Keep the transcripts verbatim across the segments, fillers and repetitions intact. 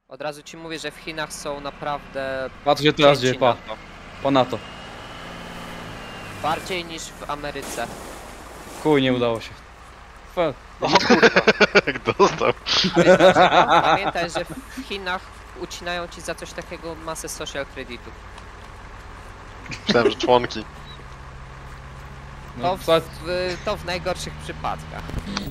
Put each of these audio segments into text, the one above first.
Od razu ci mówię, że w Chinach są naprawdę... Patrz się teraz dzieje, pa. Po NATO. Bardziej niż w Ameryce. Chuj, nie udało się. Fe. O kurwa. Jak dostał. Ale pamiętaj, że w Chinach ucinają ci za coś takiego masę social creditów. Myślałem, że członki. To No, w, co? w, to w najgorszych przypadkach.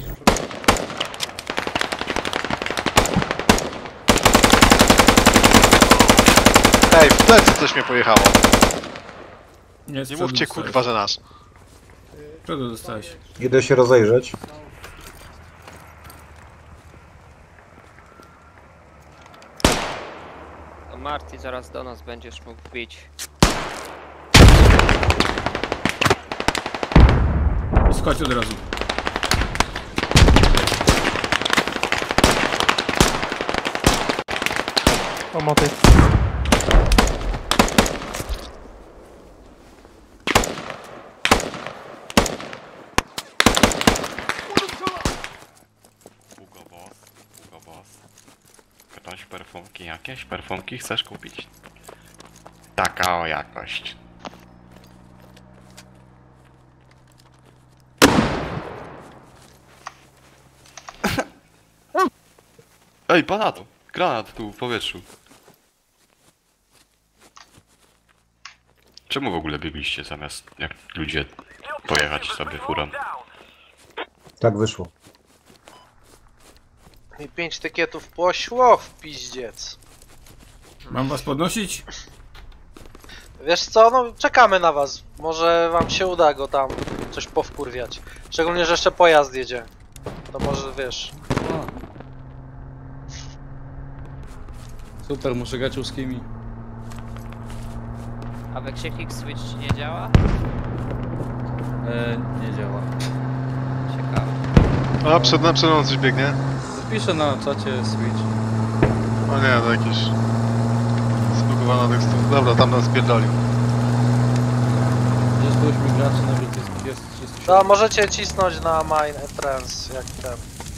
Ej, w plecy coś mnie pojechało. Nie, Nie mówcie kurwa, że nasz. Co to dostałeś? Idę się rozejrzeć. To Marty, zaraz do nas będziesz mógł bić. Schodź od razu. Pomocy. Hugo Boss, Hugo Boss. Ktoś perfumki jakieś? Perfumki chcesz kupić? Taka o jakość. Ej, panatu! Granat tu w powietrzu. Czemu w ogóle biegliście zamiast jak ludzie pojechać sobie furą? Tak wyszło. I pięć tykietów poszło w piździec. Mam was podnosić? Wiesz co, no czekamy na was. Może wam się uda go tam coś powkurwiać. Szczególnie, że jeszcze pojazd jedzie. To może wiesz. Super, muszę grać łuskimi. A we Xiek Switch ci nie działa? E, nie działa. Ciekawe. A, przed, przed mną coś biegnie. Piszę na czacie Switch. O nie, to jakieś... Zbugowana tekstura. Dobra, tam nas pierdolił. Jest ośmiu graczy, nawet jest, jest trzysta siedem. No możecie cisnąć na main entrance jak ten.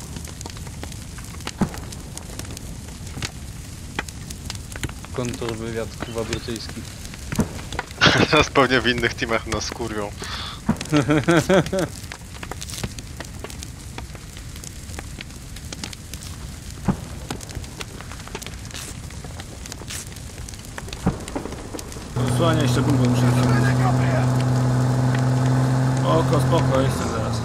Kontrwywiad chyba brytyjski. Teraz pewnie w innych teamach nas kurwią. Zasłania jeszcze bombę muszę wyciągnąć. Oko, spoko, jestem zaraz.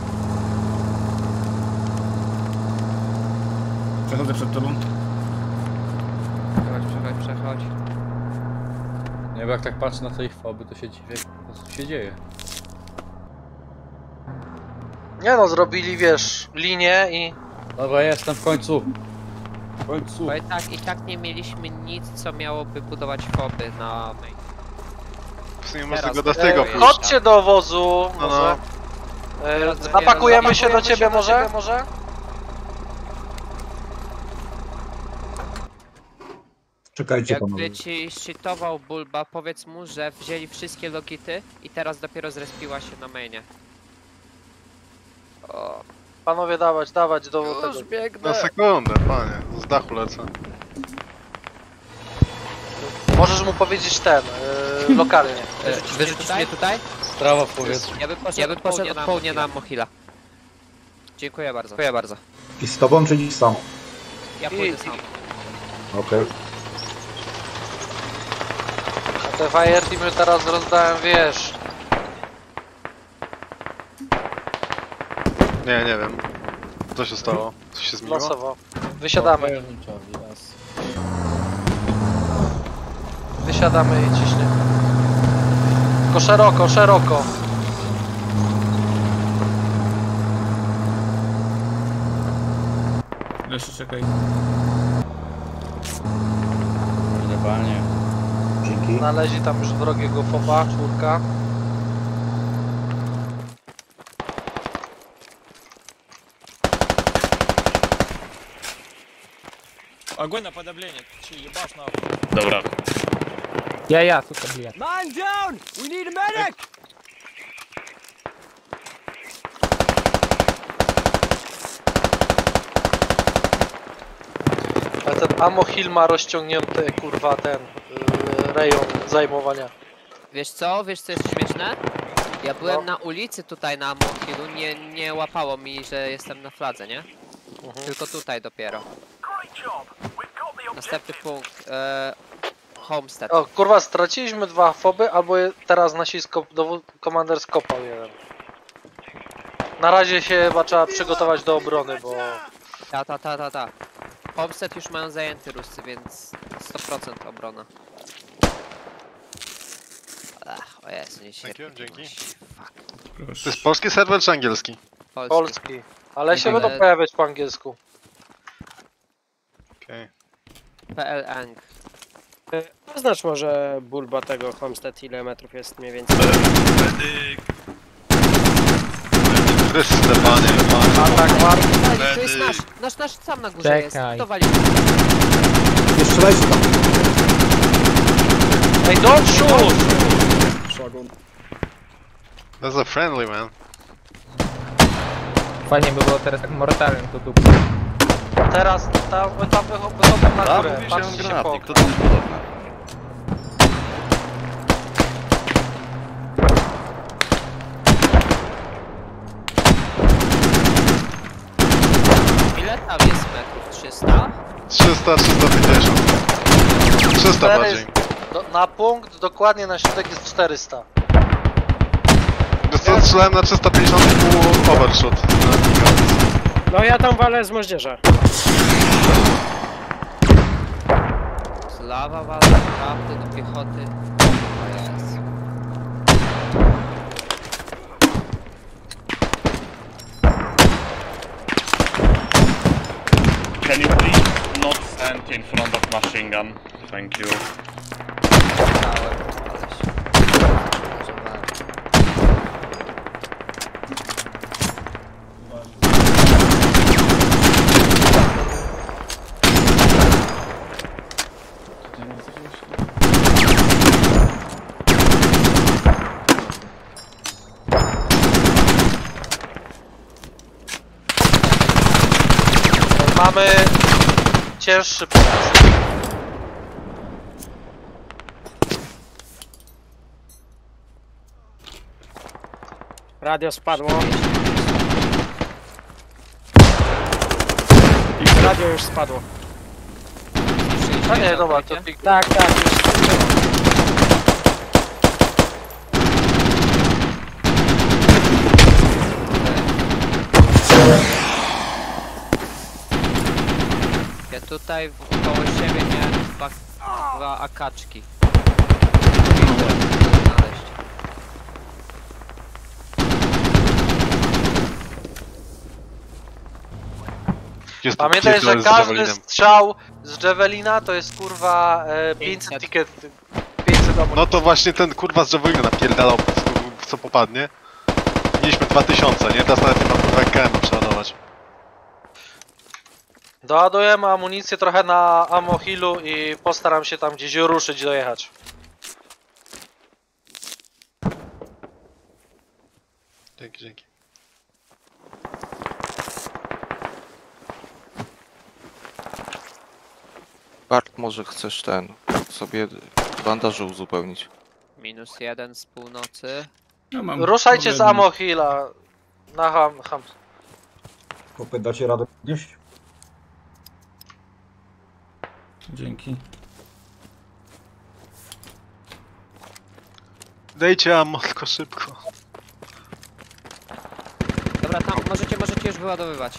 Przechodzę przed tobą. Przechodź, przechodź, przechodź. Nie wiem, jak tak patrzę na te ich foby, to się dziwię, co tu się dzieje. Nie no, zrobili wiesz, linię i... Dobra, jestem w końcu. W końcu. Bo i tak, i tak nie mieliśmy nic, co miałoby budować foby na main. W sumie może Teraz go do to tego jest. pójść. Chodźcie do wozu, No, może. no. E, Teraz Napakujemy dopiero- się do ciebie może? może? Czekajcie panowie. Jakby ci shitował Bulba, powiedz mu, że wzięli wszystkie logity i teraz dopiero zrespiła się na mainie. O, Panowie dawać, dawać do tego. już biegnę. Na sekundę, panie. Z dachu lecę. Możesz mu powiedzieć ten, yy, lokalnie. E, Wyrzucisz mnie tutaj? Strawa w powietrzu. Ja bym poszedł, ja bym poszedł od południa na Mohila. Dziękuję bardzo. Dziękuję bardzo. I z tobą czy dziś sam? Ja pójdę sam. Okej. A te fire teamy teraz rozdałem, wiesz. Nie, nie wiem. Co się stało? Coś się zmieniło? Losowo. Wysiadamy. Wysiadamy i ciśnie. Tylko szeroko, szeroko. Jeszcze czekaj. Normalnie. Dzięki. Znaleźli tam już wrogiego foba, czwórka. Огонь на подавление. Че, ебашь нахуй. Dobra. Ja, ja, tutaj biję. Man down! We need a medic! Ale ten Ammo Hill ma rozciągnięty, kurwa, ten yy, rejon zajmowania. Wiesz co? Wiesz co jest śmieszne? Ja byłem No. na ulicy tutaj na Mohilu, nie, nie łapało mi, że jestem na fladze, nie? Mhm. Tylko tutaj dopiero. Następny punkt. E, Homestead. O, kurwa, straciliśmy dwa foby, albo je, teraz nasi skop, dowód, komander skopał jeden. Na razie się chyba trzeba przygotować do obrony, bo... Ta, ta, ta, ta, ta. Homestead już mają zajęty Ruscy, więc sto procent obrona. Ach, o Jezu, nie świetnie. you, dzięki. Fuck. To Proszę. jest polski serwer czy angielski? Polski. Polski. Ale się Ale- będą pojawiać po angielsku. Okej. P L Ang. Oznacz może bulba tego Homestead, ile metrów jest mniej więcej. Chryste panie. Atak war. To jest nasz, nasz, nasz sam na górze jest. To wali. Nie strzelajcie tam. Ej, don't shoot! That's a friendly man. Fajnie by było teraz tak mortalem to tu. Teraz tam, tam wycho- wychodzą na A, górę. mówi się, mam Patrzcie się po granatnik, to okno. też podobne. Ile tam jest metrów? trzysta? trzysta, trzysta pięćdziesiąt. trzysta Cztery- bardziej. Do, na punkt, dokładnie na środek jest czterysta. Wiesz co, strzelałem na trzysta pięćdziesiąt i pół overshot. No ja tam walę z moździerza. Z lawa wala, naprawdę do piechoty. O Jezu. Can you please not stand in front of machine gun? Thank you. Dałem, ale się... używałem. Mamy cięższy pojazd. Radio spadło. Radio już spadło. A nie, dobra, to pik. Tak, tak, już skończyło. Ja tutaj w- koło siebie miałem dwa, dwa akaczki. Znaleźć. Jest Pamiętaj, że pierdolę z każdy javelinem. strzał z Javelina to jest kurwa e, pięćset pięćset. ticket. pięćset amunicji. No to właśnie ten kurwa z javelina napierdalał w co popadnie. Mieliśmy dwa tysiące, nie? Teraz nawet nie mam kurwa K M przeładować. Doładujemy amunicję trochę na Ammo Hillu i postaram się tam gdzieś ruszyć, dojechać. Dzięki, dzięki. Bart, może chcesz ten, sobie bandaże uzupełnić. Minus jeden z północy. Ja mam Ruszajcie z problem. Ammo Hilla na ham, ham. Chłopie, dacie radę podnieść? Dzięki. Dejcie ammo, tylko szybko. Dobra, tam możecie, możecie już wyładowywać.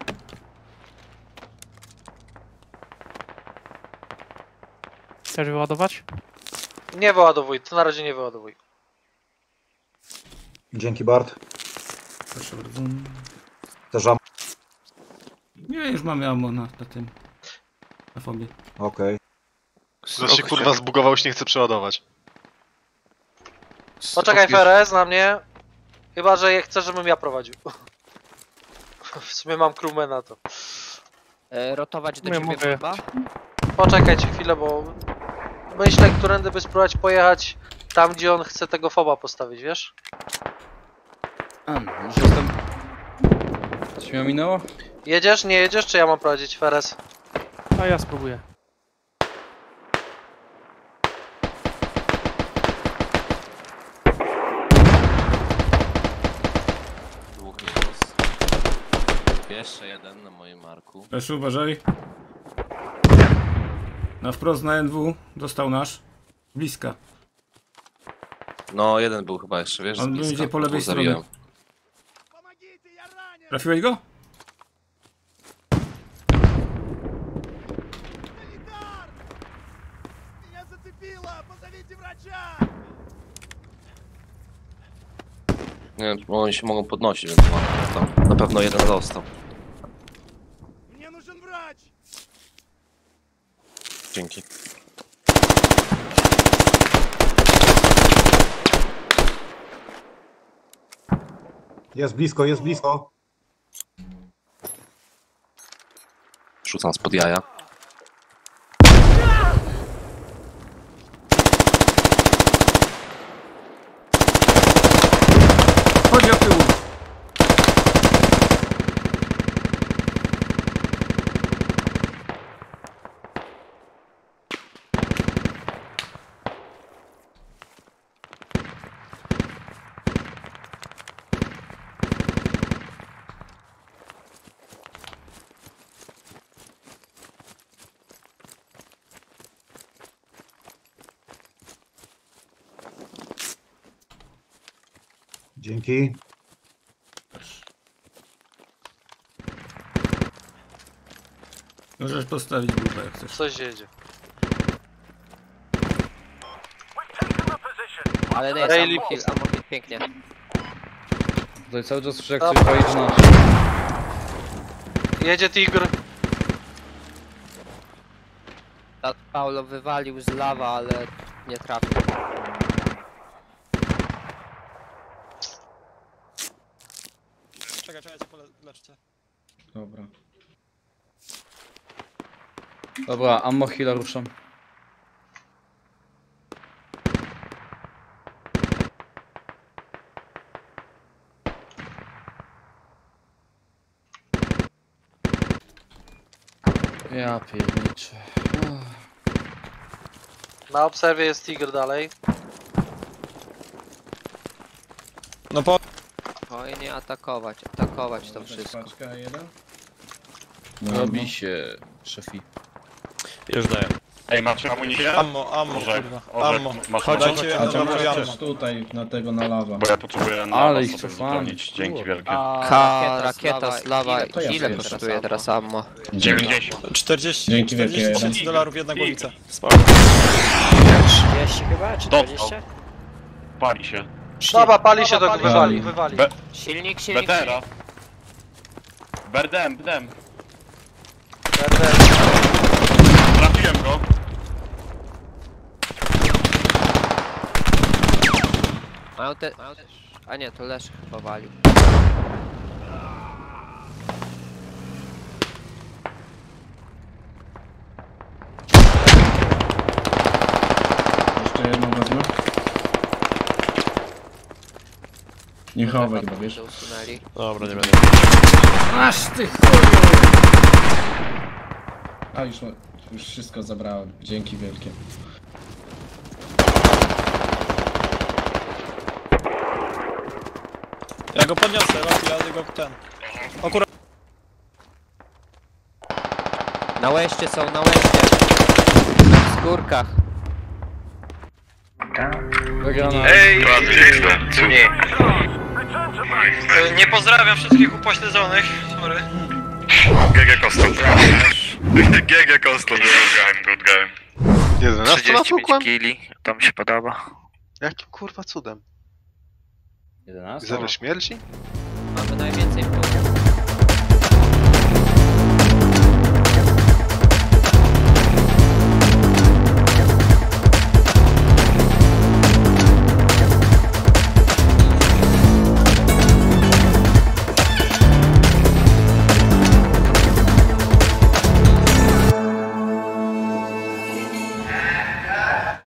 Chcesz wyładować? Nie wyładowuj, to na razie nie wyładowuj. Dzięki, Bart. Proszę bardzo. Też am... Nie, już mamy ammo na, na tym. Na fobie. Okej. Zaś się kurwa zbugował, już nie chce przeładować. Poczekaj, Ferez, na mnie. Chyba, że chcesz, żebym ja prowadził. W sumie mam crewmana na to. E, rotować do Nie ciebie mogę. chyba. Poczekajcie chwilę, bo myślę, którędy by spróbować pojechać tam, gdzie on chce tego foba postawić, wiesz? A, już jestem. Coś mi minęło? Jedziesz, nie jedziesz, czy ja mam prowadzić, Ferez? A ja spróbuję. Długi głos. Jeszcze jeden na moim marku. Leszu, uważaj. Na wprost na N W dostał nasz. Bliska. No, jeden był chyba jeszcze, wiesz, z On bliska. będzie po lewej Dwóch zabiłem. stronie. Trafiłeś go? Nie wiem, bo oni się mogą podnosić, więc tam na pewno jeden został. Dzięki. Jest blisko, jest blisko. Rzucam spod jaja. Chodź od tyłu. Dzięki. Możesz postawić grupę jak chcesz. Coś jedzie. Ale nie jest Rayleigh ammo kill, powstał. ammo kill, pięknie. Tutaj cały czas słyszę jak Dobra. coś wchodzi na... Jedzie Tigr. Ta Paulo wywalił z lawa, ale nie trafił. Czekaj, czekaj, cię poleczcie. Dobra. Dobra, ammo heala ruszam. Ja pierniczę. Na obserwie jest Tigr dalej. No po... Spokojnie atakować, atakować to wszystko. Paczka jeden. Robi się, szefi. Już daję. Ej, macie amunicję? Ammo, ammo, Może, kurwa. może Ammo. masz Dajcie ammo? ammo i ammo. tutaj, na tego na lawa. Bo ja potrzebuję na Ale was ich sobie cofamy. uzupełnić. Dzięki wielkie. A Ka- rakieta z lawa, To ja ile sobie kosztuje teraz ammo? dziewięćdziesiąt. czterdzieści, Dzięki wielkie, czterdzieści tysięcy jeden. dolarów jedna głowica. trzydzieści chyba, czy czterdzieści? Pali się. Dobra, pali się, to go Pali. wywali, wywali. Be Silnik, silnik, Betera. Berdem, bdem. Trafiłem go. Mają te... Mają te... A nie, to Leszek chyba walił. Jeszcze jedną wezmę. Nie chowaj Chyba go, wiesz. to usunęli. Dobra, nie będę. Aż ty chuju! A już, już wszystko zabrałem. Dzięki wielkie. Ja go podniosę, Rocky, ja go ten. O kurwa. Na łeście są, na łeście. W górkach. Wygrana. Ej, nie. Nie pozdrawiam wszystkich upośledzonych, sorry. G G Kostel. G G Kostel. Good game, good game. jedenaście natłukłem? kili, to mi się podoba. Jakim kurwa cudem? jedenaście? Zero śmierci? Mamy najwięcej punktów.